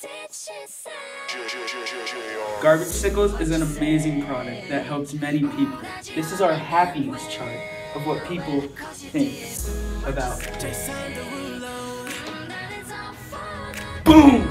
Garbagesicles is an amazing product that helps many people. This is our happiness chart of what people think about. Boom!